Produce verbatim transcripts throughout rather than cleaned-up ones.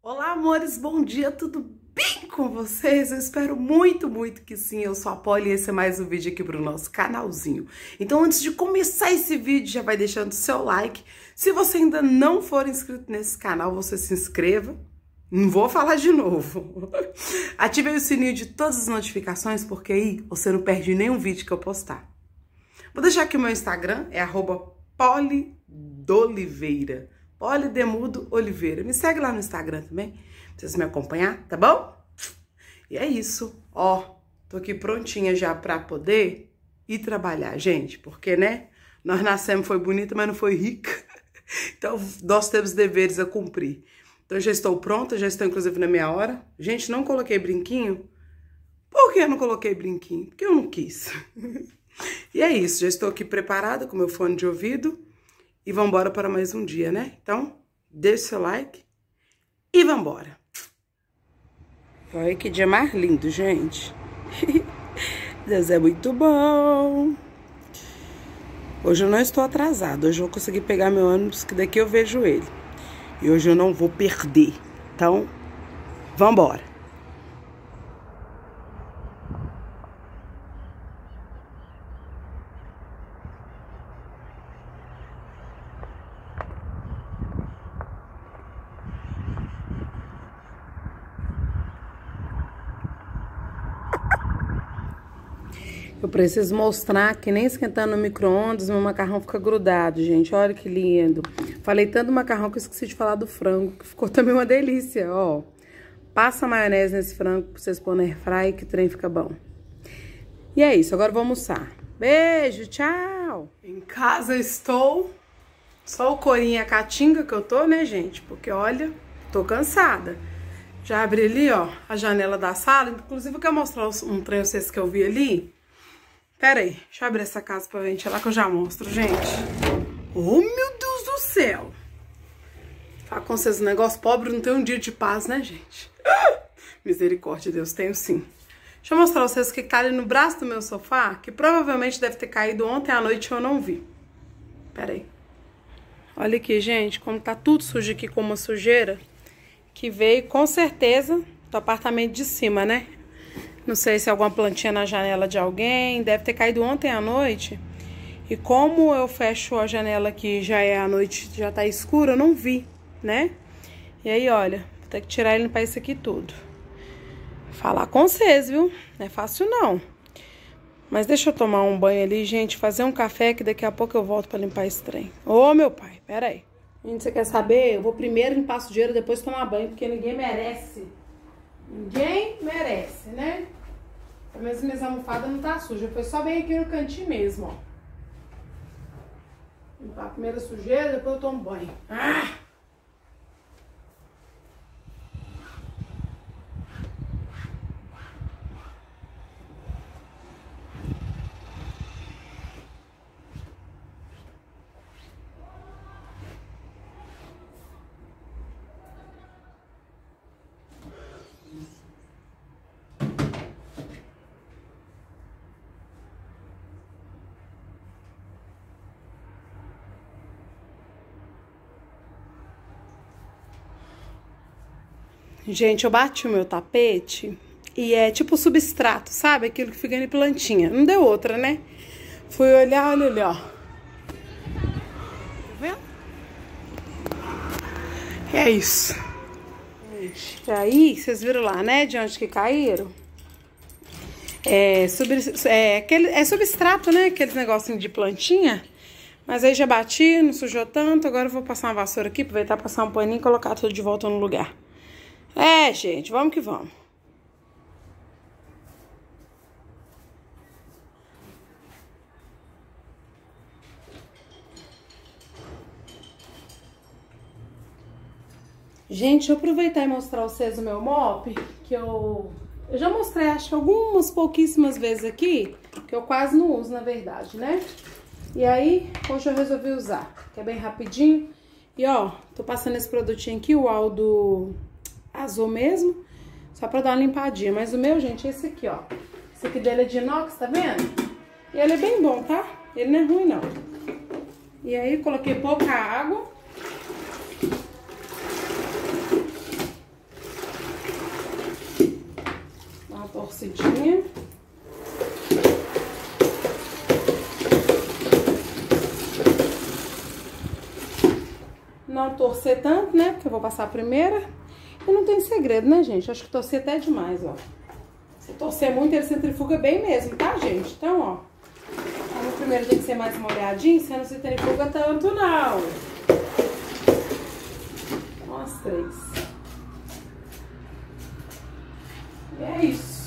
Olá, amores, bom dia, tudo bem com vocês? Eu espero muito, muito que sim. Eu sou a Polly e esse é mais um vídeo aqui pro nosso canalzinho. Então, antes de começar esse vídeo, já vai deixando seu like. Se você ainda não for inscrito nesse canal, você se inscreva. Não vou falar de novo. Ative aí o sininho de todas as notificações, porque aí você não perde nenhum vídeo que eu postar. Vou deixar aqui o meu Instagram, é arroba polidoliveira. Polly Demudo Oliveira. Me segue lá no Instagram também, pra vocês me acompanhar, tá bom? E é isso. Ó, tô aqui prontinha já pra poder ir trabalhar, gente. Porque, né, nós nascemos, foi bonita, mas não foi rica. Então, nós temos deveres a cumprir. Então, já estou pronta, já estou, inclusive, na minha hora. Gente, não coloquei brinquinho. Por que eu não coloquei brinquinho? Porque eu não quis. E é isso, já estou aqui preparada com meu fone de ouvido. E vambora para mais um dia, né? Então, deixa seu like e vambora. Olha que dia mais lindo, gente. Deus é muito bom. Hoje eu não estou atrasada. Hoje eu vou conseguir pegar meu ônibus, que daqui eu vejo ele. E hoje eu não vou perder. Então, vambora. Eu preciso mostrar que nem esquentando no micro-ondas, meu macarrão fica grudado, gente. Olha que lindo. Falei tanto do macarrão que eu esqueci de falar do frango, que ficou também uma delícia, ó. Passa maionese nesse frango pra vocês pôr na airfryer, que o trem fica bom. E é isso, agora vou almoçar. Beijo, tchau! Em casa estou, só o corinho e a caatinga que eu tô, né, gente? Porque, olha, tô cansada. Já abri ali, ó, a janela da sala. Inclusive, eu quero mostrar um trem a vocês que eu vi ali. Pera aí, deixa eu abrir essa casa pra ventilar que eu já mostro, gente. Oh, meu Deus do céu! Fala com vocês, um negócio pobre não tem um dia de paz, né, gente? Misericórdia, Deus, tenho sim. Deixa eu mostrar pra vocês o que tá ali no braço do meu sofá, que provavelmente deve ter caído ontem à noite e eu não vi. Pera aí. Olha aqui, gente, como tá tudo sujo aqui com uma sujeira, que veio com certeza do apartamento de cima, né? Não sei se é alguma plantinha na janela de alguém. Deve ter caído ontem à noite. E como eu fecho a janela aqui, já é a noite, já tá escura, eu não vi, né? E aí, olha, vou ter que tirar e limpar isso aqui tudo. Falar com vocês, viu? Não é fácil, não. Mas deixa eu tomar um banho ali, gente. Fazer um café, que daqui a pouco eu volto pra limpar esse trem. Ô, meu pai, pera aí. Gente, você quer saber? Eu vou primeiro limpar a sujeira, depois tomar banho, porque ninguém merece. Ninguém merece, né? Pelo menos minhas almofadas não tá suja. Foi só bem aqui no cantinho mesmo, ó. Limpar a primeira sujeira, depois eu tomo banho. Ah! Gente, eu bati o meu tapete e é tipo substrato, sabe? Aquilo que fica em plantinha. Não deu outra, né? Fui olhar, olha ali, ó. Tá vendo? É isso. E aí, vocês viram lá, né? De onde que caíram? É, sub, é, aquele, é substrato, né? Aqueles negocinhos de plantinha. Mas aí já bati, não sujou tanto. Agora eu vou passar uma vassoura aqui, aproveitar, passar um paninho e colocar tudo de volta no lugar. É, gente, vamos que vamos. Gente, deixa eu aproveitar e mostrar a vocês o meu mop, que eu, eu já mostrei, acho que algumas pouquíssimas vezes aqui, que eu quase não uso, na verdade, né? E aí, hoje eu resolvi usar, que é bem rapidinho. E ó, tô passando esse produtinho aqui, o Aldo azul mesmo, só pra dar uma limpadinha. Mas o meu, gente, é esse aqui, ó. Esse aqui dele é de inox, tá vendo? E ele é bem bom, tá? Ele não é ruim, não. E aí, coloquei pouca água. torcidinha. Não torcer tanto, né? Porque eu vou passar a primeira. E não tem segredo, né, gente? Acho que torcer até demais, ó. Se torcer muito, ele centrifuga bem mesmo, tá, gente? Então, ó. Como o primeiro tem que ser mais molhadinho, você não centrifuga tanto, não. Umas três. E é isso.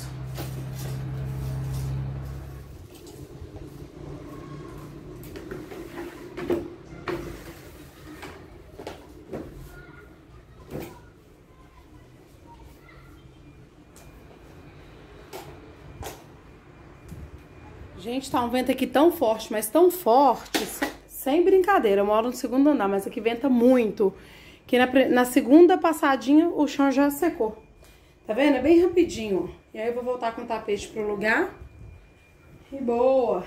Gente, tá um vento aqui tão forte, mas tão forte, sem brincadeira. Eu moro no segundo andar, mas aqui venta muito. Que na, na segunda passadinha o chão já secou. Tá vendo? É bem rapidinho. E aí eu vou voltar com o tapete pro lugar. E boa!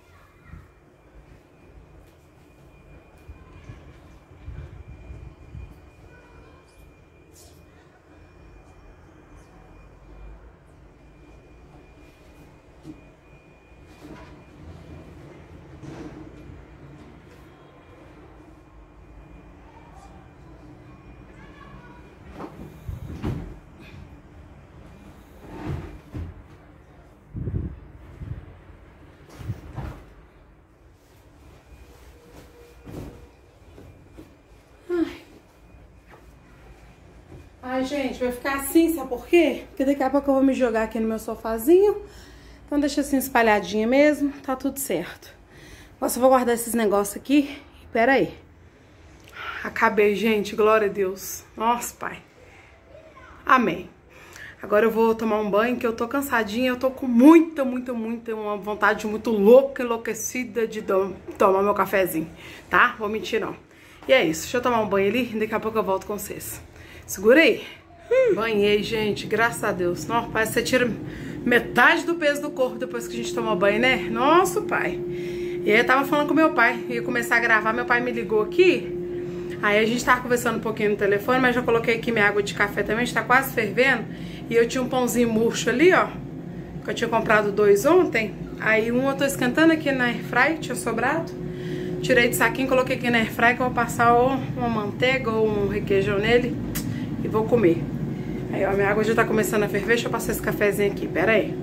Ai, gente, vai ficar assim, sabe por quê? Porque daqui a pouco eu vou me jogar aqui no meu sofazinho. Então deixa assim espalhadinha mesmo, tá tudo certo. Agora só vou guardar esses negócios aqui. Pera aí. Acabei, gente, glória a Deus. Nossa, Pai. Amém. Agora eu vou tomar um banho, que eu tô cansadinha. Eu tô com muita, muita, muita, uma vontade muito louca, enlouquecida de tomar meu cafezinho, tá? Vou mentir, não. E é isso, deixa eu tomar um banho ali, daqui a pouco eu volto com vocês. Segura aí. Hum. Banhei, gente, graças a Deus. Nossa, parece que você tira metade do peso do corpo depois que a gente toma banho, né? Nossa, Pai. E aí eu tava falando com meu pai, ia começar a gravar, meu pai me ligou aqui. Aí a gente tava conversando um pouquinho no telefone, mas já coloquei aqui minha água de café também, está quase fervendo. E eu tinha um pãozinho murcho ali, ó, que eu tinha comprado dois ontem. Aí um eu tô esquentando aqui na airfry, tinha sobrado. Tirei de saquinho, coloquei aqui na airfry, que eu vou passar ou uma manteiga ou um requeijão nele e vou comer. Aí, ó, minha água já tá começando a ferver, deixa eu passar esse cafezinho aqui, pera aí.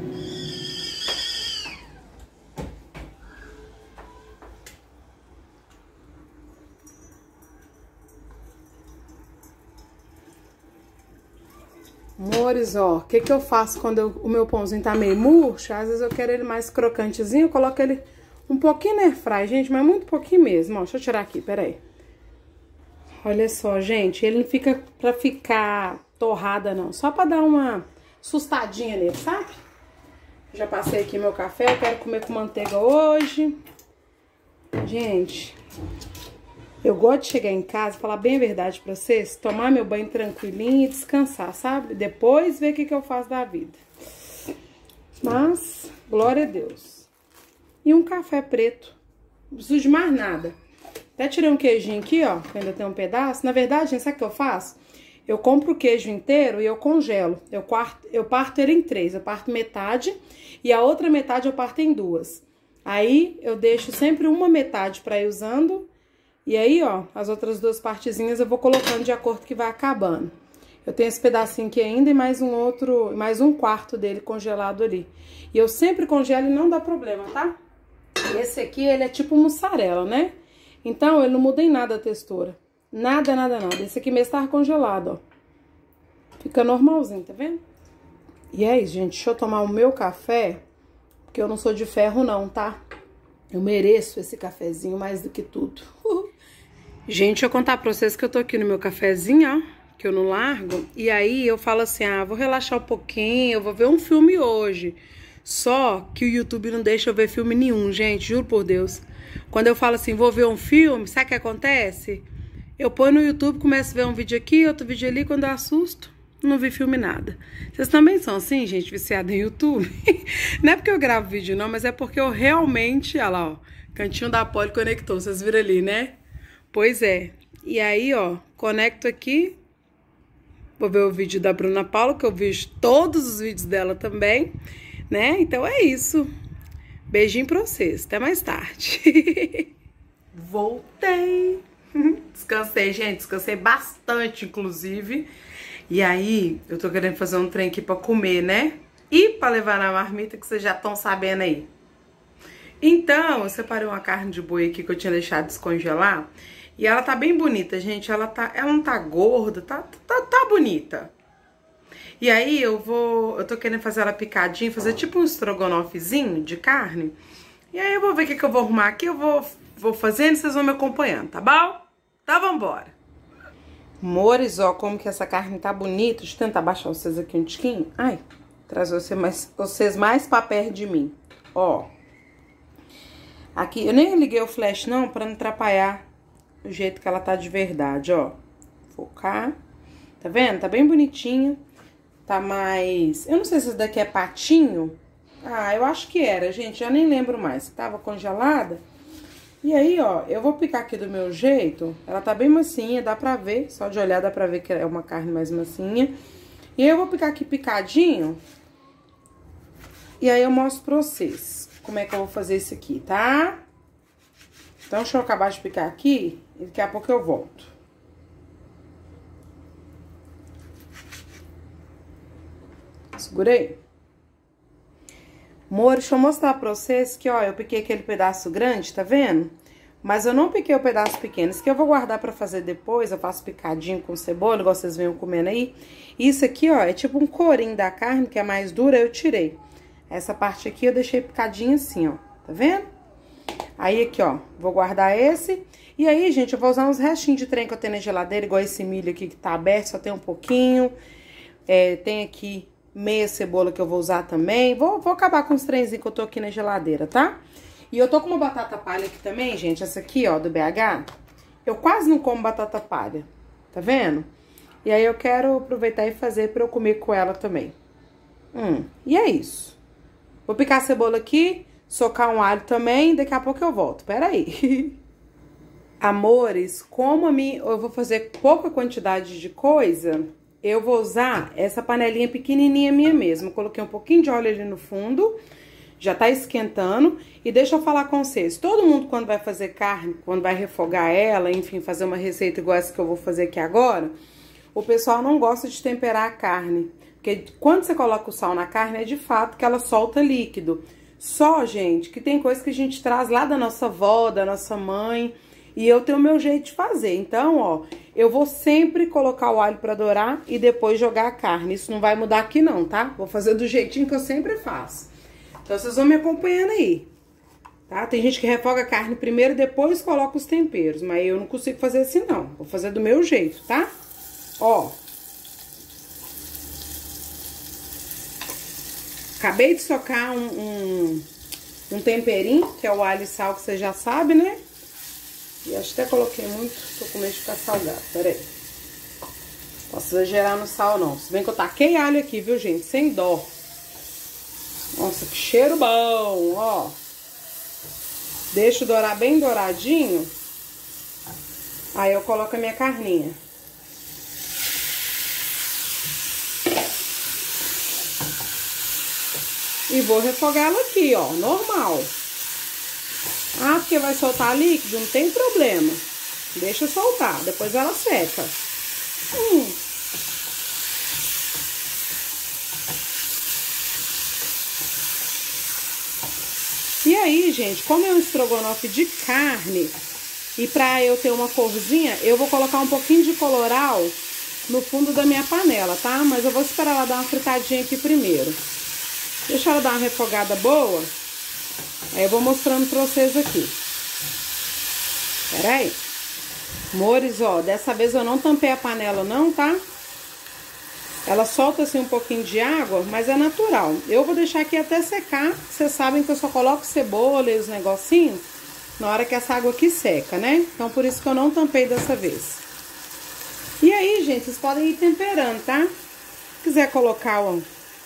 Amores, ó, o que que eu faço quando eu, o meu pãozinho tá meio murcho? Às vezes eu quero ele mais crocantezinho, eu coloco ele um pouquinho na airfry, gente, mas muito pouquinho mesmo, ó. Deixa eu tirar aqui, peraí. Olha só, gente, ele não fica pra ficar torrada, não. Só pra dar uma sustadinha nele, sabe? Já passei aqui meu café, eu quero comer com manteiga hoje. Gente, eu gosto de chegar em casa, falar bem a verdade pra vocês, tomar meu banho tranquilinho e descansar, sabe? Depois ver o que que eu faço da vida. Mas, glória a Deus. E um café preto. Não preciso de mais nada. Até tirei um queijinho aqui, ó, que ainda tem um pedaço. Na verdade, gente, sabe o que eu faço? Eu compro o queijo inteiro e eu congelo. Eu, quarto, eu parto ele em três. Eu parto metade e a outra metade eu parto em duas. Aí, eu deixo sempre uma metade pra ir usando. E aí, ó, as outras duas partezinhas eu vou colocando de acordo que vai acabando. Eu tenho esse pedacinho aqui ainda e mais um outro, mais um quarto dele congelado ali. E eu sempre congelo e não dá problema, tá? Esse aqui, ele é tipo mussarela, né? Então, ele não muda em nada a textura. Nada, nada, nada. Esse aqui mesmo tá congelado, ó. Fica normalzinho, tá vendo? E é isso, gente. Deixa eu tomar o meu café, porque eu não sou de ferro não, tá? Eu mereço esse cafezinho mais do que tudo. Uhul. Gente, deixa eu contar pra vocês que eu tô aqui no meu cafezinho, ó, que eu não largo. E aí eu falo assim, ah, vou relaxar um pouquinho, eu vou ver um filme hoje. Só que o YouTube não deixa eu ver filme nenhum, gente, juro por Deus. Quando eu falo assim, vou ver um filme, sabe o que acontece? Eu ponho no YouTube, começo a ver um vídeo aqui, outro vídeo ali, quando eu assusto, não vi filme nada. Vocês também são assim, gente, viciada em YouTube? Não é porque eu gravo vídeo não, mas é porque eu realmente, olha lá, ó, cantinho da Poli conectou, vocês viram ali, né? Pois é. E aí, ó, conecto aqui Vou ver o vídeo da Bruna Paula, que eu vejo todos os vídeos dela também, né? Então é isso. Beijinho pra vocês. Até mais tarde. Voltei. Descansei, gente. Descansei bastante, inclusive. E aí, eu tô querendo fazer um trem aqui pra comer, né? E pra levar na marmita, que vocês já estão sabendo aí. Então, eu separei uma carne de boi aqui que eu tinha deixado descongelar. E ela tá bem bonita, gente. Ela, tá, ela não tá gorda, tá, tá, tá bonita. E aí, eu vou... Eu tô querendo fazer ela picadinha, fazer tipo um estrogonofezinho de carne. E aí, eu vou ver o que, que eu vou arrumar aqui. Eu vou, vou fazendo e vocês vão me acompanhando, tá bom? Então, vambora. Amores, ó, como que essa carne tá bonita. Deixa eu tentar baixar vocês aqui um tiquinho. Ai, trazer vocês mais, vocês mais pra perto de mim. Ó. Aqui, eu nem liguei o flash não, pra não atrapalhar o jeito que ela tá de verdade, ó. Focar. Tá vendo? Tá bem bonitinha. Tá mais... Eu não sei se isso daqui é patinho. Ah, eu acho que era, gente. Já nem lembro mais. Tava congelada. E aí, ó, eu vou picar aqui do meu jeito. Ela tá bem macinha, dá pra ver. Só de olhar dá pra ver que é uma carne mais macinha. E aí eu vou picar aqui picadinho. E aí eu mostro pra vocês como é que eu vou fazer isso aqui, tá? Então, deixa eu acabar de picar aqui e daqui a pouco eu volto. Segurei. Amor, deixa eu mostrar pra vocês que, ó, eu piquei aquele pedaço grande, tá vendo? Mas eu não piquei o pedaço pequeno. Isso que eu vou guardar pra fazer depois. Eu faço picadinho com cebola, igual vocês venham comendo aí. Isso aqui, ó, é tipo um corinho da carne, que é mais dura, eu tirei. Essa parte aqui eu deixei picadinho assim, ó. Tá vendo? Aí, aqui, ó, vou guardar esse. E aí, gente, eu vou usar uns restinhos de trem que eu tenho na geladeira, igual esse milho aqui que tá aberto, só tem um pouquinho. É, tem aqui meia cebola que eu vou usar também. Vou, vou acabar com os trenzinhos que eu tô aqui na geladeira, tá? E eu tô com uma batata palha aqui também, gente. Essa aqui, ó, do B H. Eu quase não como batata palha, tá vendo? E aí eu quero aproveitar e fazer pra eu comer com ela também. Hum, e é isso. Vou picar a cebola aqui, socar um alho também, daqui a pouco eu volto. Pera aí. Amores, como a mim, eu vou fazer pouca quantidade de coisa, eu vou usar essa panelinha pequenininha minha mesmo. Coloquei um pouquinho de óleo ali no fundo, já tá esquentando. E deixa eu falar com vocês, todo mundo quando vai fazer carne, quando vai refogar ela, enfim, fazer uma receita igual essa que eu vou fazer aqui agora, o pessoal não gosta de temperar a carne. Porque quando você coloca o sal na carne, é de fato que ela solta líquido. Só, gente, que tem coisa que a gente traz lá da nossa avó, da nossa mãe, e eu tenho o meu jeito de fazer. Então, ó, eu vou sempre colocar o alho pra dourar e depois jogar a carne. Isso não vai mudar aqui não, tá? Vou fazer do jeitinho que eu sempre faço. Então, vocês vão me acompanhando aí, tá? Tem gente que refoga a carne primeiro e depois coloca os temperos, mas eu não consigo fazer assim não. Vou fazer do meu jeito, tá? Ó. Acabei de socar um, um, um temperinho, que é o alho e sal, que você já sabe, né? E acho que até coloquei muito, tô com medo de ficar salgado, peraí. Posso exagerar no sal, não. Se bem que eu taquei alho aqui, viu, gente? Sem dó. Nossa, que cheiro bom, ó. Deixo dourar bem douradinho. Aí eu coloco a minha carninha. E vou refogar ela aqui, ó, normal. Ah, porque vai soltar líquido? Não tem problema. Deixa soltar, depois ela seca. Hum. E aí, gente, como é um estrogonofe de carne, e pra eu ter uma corzinha, eu vou colocar um pouquinho de coloral no fundo da minha panela, tá? Mas eu vou esperar ela dar uma fritadinha aqui primeiro. Deixa ela dar uma refogada boa. Aí eu vou mostrando pra vocês aqui. Pera aí. Amores, ó, dessa vez eu não tampei a panela não, tá? Ela solta assim um pouquinho de água, mas é natural. Eu vou deixar aqui até secar. Vocês sabem que eu só coloco cebola e os negocinhos na hora que essa água aqui seca, né? Então por isso que eu não tampei dessa vez. E aí, gente, vocês podem ir temperando, tá? Se quiser colocar, ó,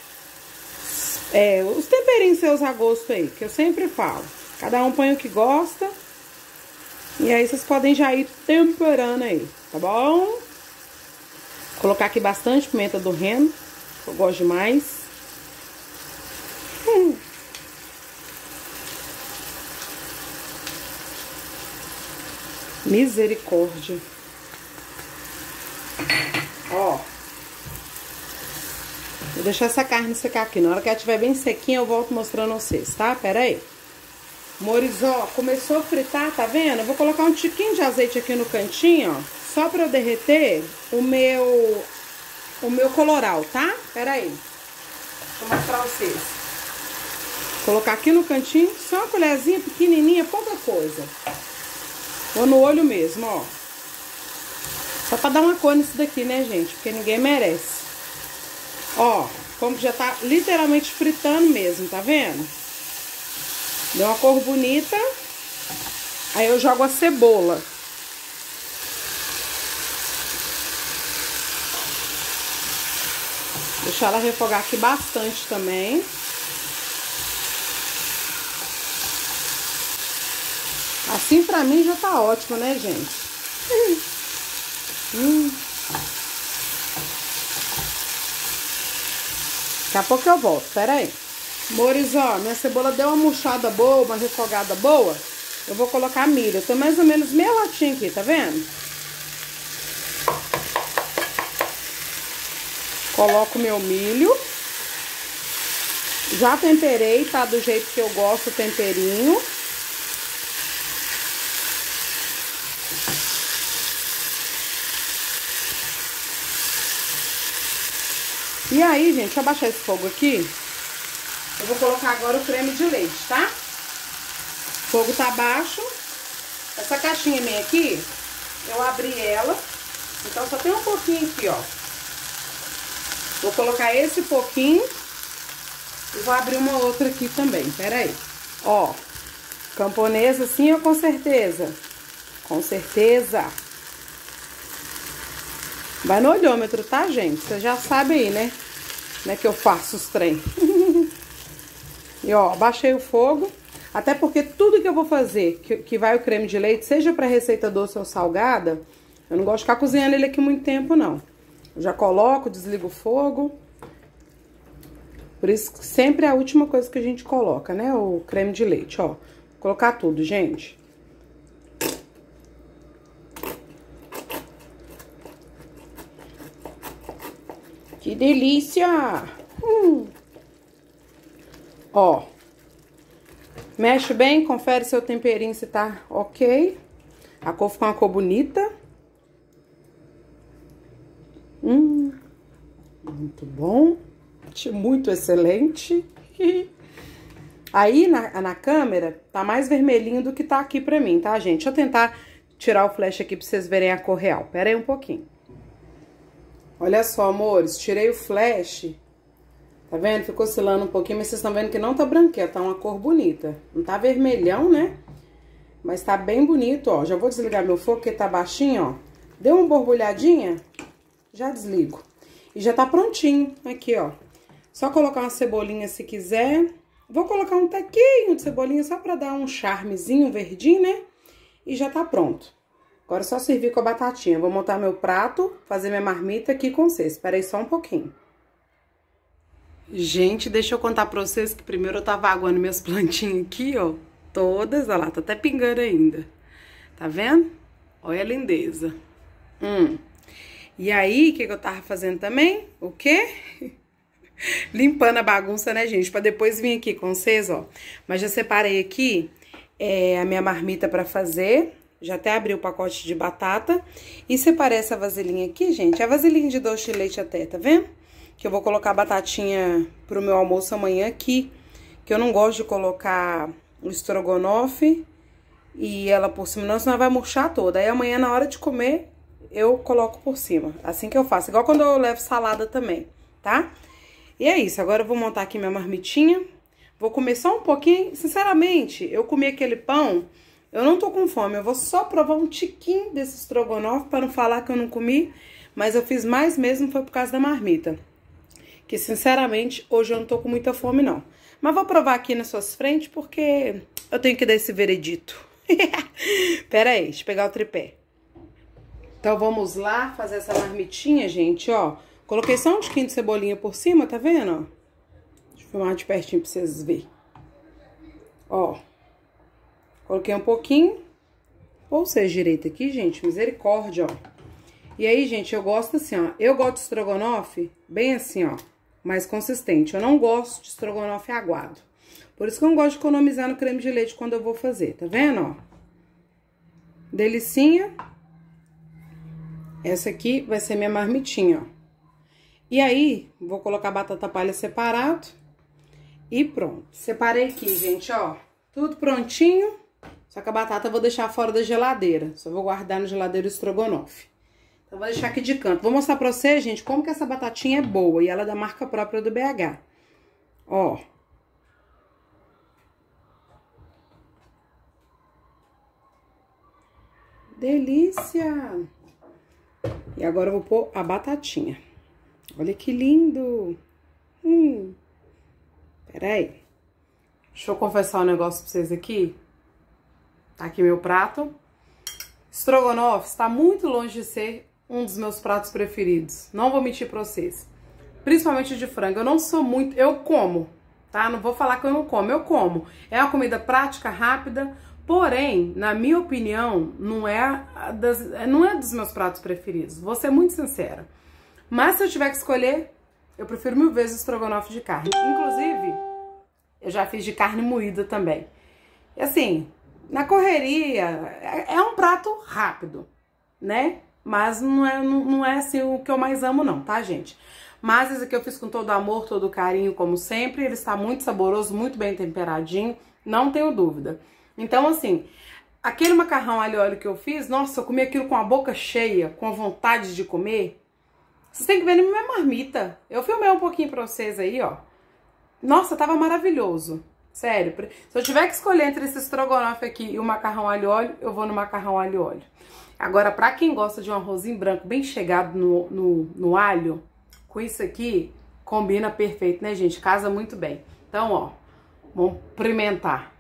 É, os temperinhos seus a gosto aí, que eu sempre falo. Cada um põe o que gosta. E aí vocês podem já ir temperando aí, tá bom? Colocar aqui bastante pimenta do reino, que eu gosto demais. Hum. Misericórdia. Ó. Vou deixar essa carne secar aqui. Na hora que ela estiver bem sequinha, eu volto mostrando a vocês, tá? Pera aí. Amores, ó, começou a fritar, tá vendo? Eu vou colocar um tiquinho de azeite aqui no cantinho, ó. Só pra eu derreter o meu, o meu coloral, tá? Pera aí. Deixa eu mostrar pra vocês. Colocar aqui no cantinho, só uma colherzinha pequenininha, pouca coisa. Vou no olho mesmo, ó. Só pra dar uma cor nisso daqui, né, gente? Porque ninguém merece. Ó, como que já tá literalmente fritando mesmo, tá vendo? Deu uma cor bonita. Aí eu jogo a cebola. Deixar ela refogar aqui bastante também. Assim pra mim já tá ótimo, né, gente? Hum. Daqui a pouco eu volto, pera aí. Amores, ó, minha cebola deu uma murchada boa, uma refogada boa. Eu vou colocar milho. Eu tô mais ou menos meia latinha aqui, tá vendo? Coloco meu milho. Já temperei, tá do jeito que eu gosto o temperinho. E aí, gente, deixa eu abaixar esse fogo aqui. Eu vou colocar agora o creme de leite, tá? O fogo tá baixo. Essa caixinha minha aqui, eu abri ela. Então, só tem um pouquinho aqui, ó. Vou colocar esse pouquinho. E vou abrir uma outra aqui também, pera aí. Ó, camponesa sim ou com certeza? Com certeza. Vai no olhômetro, tá, gente? Você já sabe aí, né? Como é que eu faço os trem. E, ó, baixei o fogo. Até porque tudo que eu vou fazer, que, que vai o creme de leite, seja pra receita doce ou salgada, eu não gosto de ficar cozinhando ele aqui muito tempo, não. Eu já coloco, desligo o fogo. Por isso, sempre é a última coisa que a gente coloca, né? O creme de leite, ó. Vou colocar tudo, gente. Que delícia! Hum. Ó. Mexe bem, confere seu temperinho se tá ok. A cor ficou uma cor bonita. Hum. Muito bom. Muito excelente. Aí, na, na câmera, tá mais vermelhinho do que tá aqui pra mim, tá, gente? Deixa eu tentar tirar o flash aqui pra vocês verem a cor real. Pera aí um pouquinho. Olha só, amores, tirei o flash, tá vendo? Ficou oscilando um pouquinho, mas vocês estão vendo que não tá branquinha, tá uma cor bonita. Não tá vermelhão, né? Mas tá bem bonito, ó. Já vou desligar meu fogo, porque tá baixinho, ó. Deu uma borbulhadinha, já desligo. E já tá prontinho, aqui, ó. Só colocar uma cebolinha se quiser. Vou colocar um tequinho de cebolinha só pra dar um charmezinho, um verdinho, né? E já tá pronto. Agora é só servir com a batatinha. Vou montar meu prato, fazer minha marmita aqui com vocês. Espera aí só um pouquinho. Gente, deixa eu contar pra vocês que primeiro eu tava aguando minhas plantinhas aqui, ó. Todas, olha lá, tá até pingando ainda. Tá vendo? Olha a lindeza. Hum. E aí, o que que eu tava fazendo também? O quê? Limpando a bagunça, né, gente? Pra depois vir aqui com vocês, ó. Mas já separei aqui é, a minha marmita pra fazer. Já até abri o pacote de batata. E separei essa vasilhinha aqui, gente. É a vasilhinha de doce de leite até, tá vendo? Que eu vou colocar a batatinha pro meu almoço amanhã aqui. Que eu não gosto de colocar o estrogonofe e ela por cima, não, senão vai murchar toda. Aí amanhã, na hora de comer, eu coloco por cima. Assim que eu faço. Igual quando eu levo salada também, tá? E é isso. Agora eu vou montar aqui minha marmitinha. Vou comer só um pouquinho. Sinceramente, eu comi aquele pão... Eu não tô com fome, eu vou só provar um tiquinho desse estrogonofe para não falar que eu não comi, mas eu fiz mais mesmo foi por causa da marmita. Que, sinceramente, hoje eu não tô com muita fome, não. Mas vou provar aqui nas suas frentes, porque eu tenho que dar esse veredito. Pera aí, deixa eu pegar o tripé. Então vamos lá fazer essa marmitinha, gente, ó. Coloquei só um tiquinho de cebolinha por cima, tá vendo, ó? Deixa eu filmar de pertinho pra vocês verem. Ó. Coloquei um pouquinho. Ou seja, direito aqui, gente, misericórdia, ó. E aí, gente, eu gosto assim, ó. Eu gosto de estrogonofe bem assim, ó. Mais consistente. Eu não gosto de estrogonofe aguado. Por isso que eu não gosto de economizar no creme de leite quando eu vou fazer, tá vendo, ó? Delicinha. Essa aqui vai ser minha marmitinha, ó. E aí, vou colocar batata palha separado. E pronto. Separei aqui, gente, ó. Tudo prontinho. Só que a batata eu vou deixar fora da geladeira. Só vou guardar na geladeira o estrogonofe. Então, vou deixar aqui de canto. Vou mostrar pra vocês, gente, como que essa batatinha é boa. E ela é da marca própria do B H. Ó. Delícia! E agora eu vou pôr a batatinha. Olha que lindo! Hum. Peraí. Deixa eu confessar um negócio pra vocês aqui. Tá aqui meu prato. Estrogonofe está muito longe de ser um dos meus pratos preferidos. Não vou mentir pra vocês. Principalmente de frango. Eu não sou muito... Eu como, tá? Não vou falar que eu não como. Eu como. É uma comida prática, rápida. Porém, na minha opinião, não é, das, não é dos meus pratos preferidos. Vou ser muito sincera. Mas se eu tiver que escolher, eu prefiro mil vezes estrogonofe de carne. Inclusive, eu já fiz de carne moída também. E assim, na correria, é, é um prato rápido, né? Mas não é, não, não é assim o que eu mais amo não, tá, gente? Mas esse aqui eu fiz com todo amor, todo carinho, como sempre. Ele está muito saboroso, muito bem temperadinho, não tenho dúvida. Então, assim, aquele macarrão alho e óleo que eu fiz, nossa, eu comi aquilo com a boca cheia, com a vontade de comer. Vocês têm que ver na minha marmita. Eu filmei um pouquinho pra vocês aí, ó. Nossa, tava maravilhoso. Sério. Se eu tiver que escolher entre esse estrogonofe aqui e o macarrão alho e óleo, eu vou no macarrão alho e óleo. Agora, pra quem gosta de um arrozinho branco bem chegado no, no, no alho, com isso aqui, combina perfeito, né, gente? Casa muito bem. Então, ó, vamos experimentar.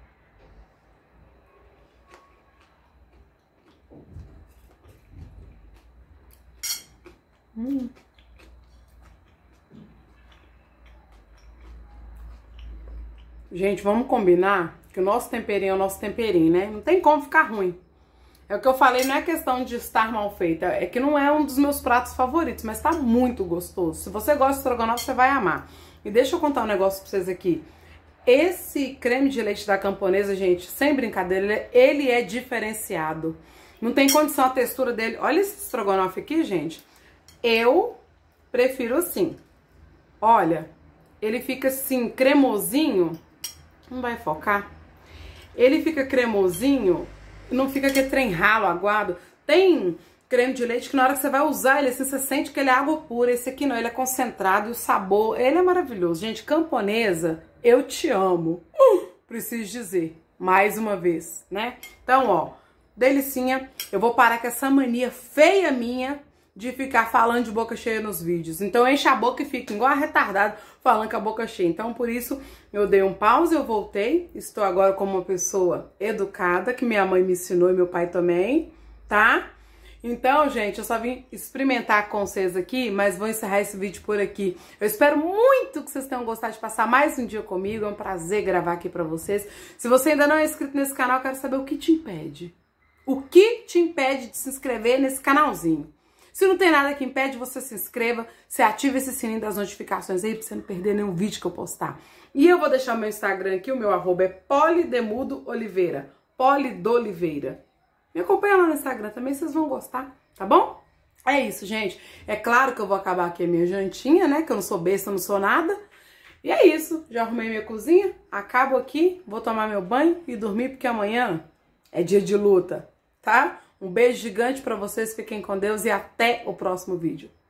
Hum. Gente, vamos combinar que o nosso temperinho é o nosso temperinho, né? Não tem como ficar ruim. É o que eu falei, não é questão de estar mal feita, é que não é um dos meus pratos favoritos, mas tá muito gostoso. Se você gosta de estrogonofe, você vai amar. E deixa eu contar um negócio pra vocês aqui. Esse creme de leite da Camponesa, gente, sem brincadeira, ele é diferenciado. Não tem condição a textura dele. Olha esse estrogonofe aqui, gente. Eu prefiro assim. Olha, ele fica assim, cremosinho. Não vai focar. Ele fica cremosinho, não fica aquele trem ralo, aguado. Tem creme de leite que na hora que você vai usar ele, assim, você sente que ele é água pura. Esse aqui não, ele é concentrado e o sabor, ele é maravilhoso. Gente, Camponesa, eu te amo. Uh, preciso dizer, mais uma vez, né? Então, ó, delicinha. Eu vou parar com essa mania feia minha de ficar falando de boca cheia nos vídeos. Então enche a boca e fica igual a retardado falando com a boca cheia. Então por isso eu dei um pause, eu voltei. Estou agora como uma pessoa educada, que minha mãe me ensinou e meu pai também, tá? Então, gente, eu só vim experimentar com vocês aqui, mas vou encerrar esse vídeo por aqui. Eu espero muito que vocês tenham gostado de passar mais um dia comigo. É um prazer gravar aqui pra vocês. Se você ainda não é inscrito nesse canal, eu quero saber o que te impede. O que te impede de se inscrever nesse canalzinho? Se não tem nada que impede, você se inscreva, você ativa esse sininho das notificações aí pra você não perder nenhum vídeo que eu postar. E eu vou deixar o meu Instagram aqui, o meu arroba é Polidemudo Oliveira, Polidoliveira. Me acompanha lá no Instagram também, vocês vão gostar, tá bom? É isso, gente. É claro que eu vou acabar aqui a minha jantinha, né, que eu não sou besta, não sou nada. E é isso, já arrumei minha cozinha, acabo aqui, vou tomar meu banho e dormir, porque amanhã é dia de luta, tá? Um beijo gigante pra vocês, fiquem com Deus e até o próximo vídeo.